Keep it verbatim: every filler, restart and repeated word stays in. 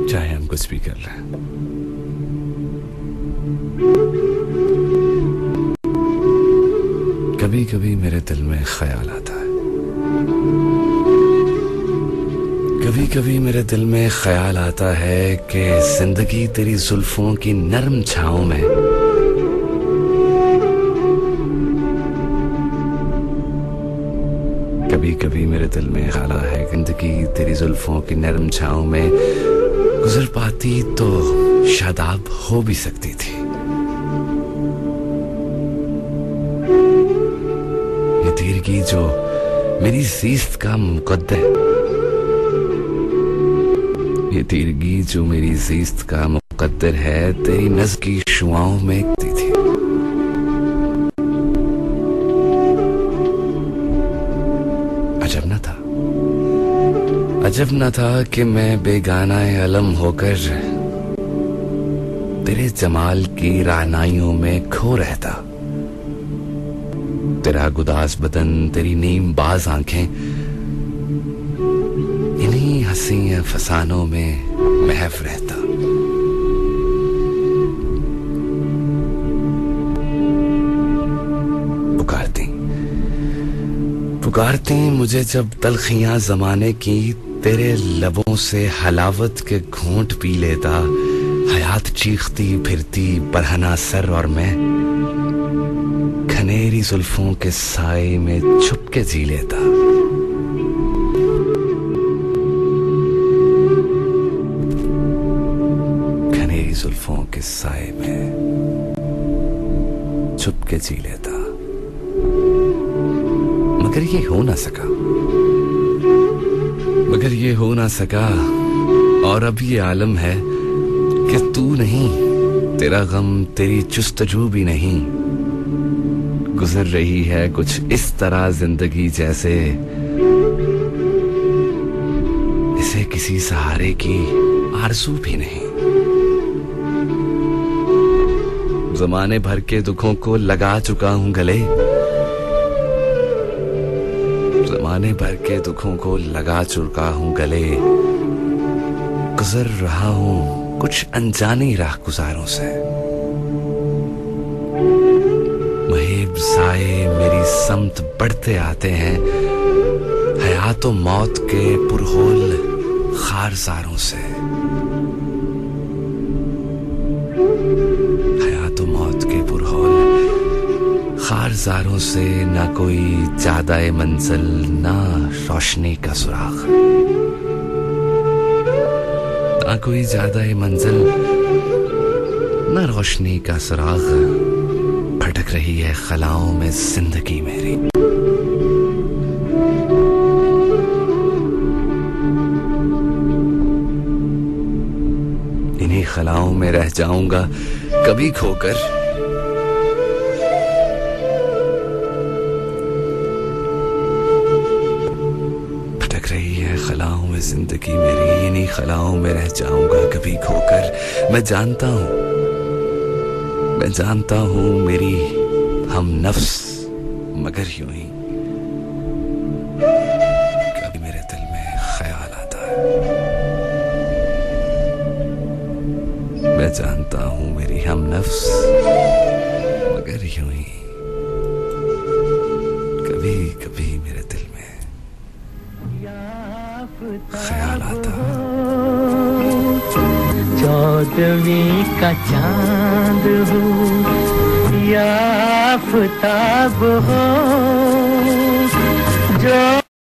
चाहे हम कुछ भी कर लें। कभी कभी मेरे दिल में ख्याल आता है, कभी कभी मेरे दिल में ख्याल आता है कि जिंदगी तेरी जुल्फों की नरम छांव में कभी कभी मेरे दिल में ख्याल है जिंदगी तेरी जुल्फों की नरम छांव में गुजर पाती तो शादाब हो भी सकती थी। ये तीरगी जो मेरी ज़ीस्त का मुकद्दर, ये तीरगी जो मेरी ज़ीस्त का मुकद्दर है, तेरी नज़्र की शुआओं में थी। अजब न था, अजब न था कि मैं बेगाना अलम होकर तेरे जमाल की राहनाइयों में खो रहता। तेरा गुदास बदन, तेरी नीम बाज आंखें, इन्हीं हंसी फसानों में महफ रहता। पुकारती पुकारती मुझे जब तलखियां जमाने की, तेरे लबों से हलावत के घूंट पी लेता। हयात चीखती फिरती बरहना सर और मैं घनेरी जुल्फों के साए में छुप के जी लेता। घनेरी जुल्फों के साए में छुप के जी लेता। मगर ये हो ना सका, मगर ये हो ना सका। और अब ये आलम है कि तू नहीं, तेरा गम, तेरी जुस्तजू भी नहीं। गुजर रही है कुछ इस तरह जिंदगी जैसे इसे किसी सहारे की आरज़ू भी नहीं। ज़माने भर के दुखों को लगा चुका हूं गले, ज़माने भर के दुखों को लगा चुका हूं गले। गुजर रहा हूं कुछ अनजानी राह गुजारों से। महेब साए मेरी समत बढ़ते आते हैं, हयात व मौत के पुरहोल खारजारों से। हयात व मौत के पुरहोल खारजारों से, ना कोई जादाए मंजिल, ना रोशनी का सुराग। ना कोई जादाए मंजिल, ना रोशनी का सुराग। भटक रही है खलाओं में जिंदगी मेरी। इन्हीं खलाओं में रह जाऊंगा कभी खोकर। रही है खलाओं में जिंदगी मेरी, इन्हीं खलाओं में रह जाऊंगा कभी खोकर। मैं जानता हूं, मैं जानता हूं मेरी हम नफ्स, मगर यूं ही कभी मेरे दिल में ख्याल आता है। मैं जानता हूं मेरी हम नफ्स, मगर यूं ही कभी कभी मेरे दिल में ख्याल आता। चौदहवीं का चांद हो या आफताब हो, जो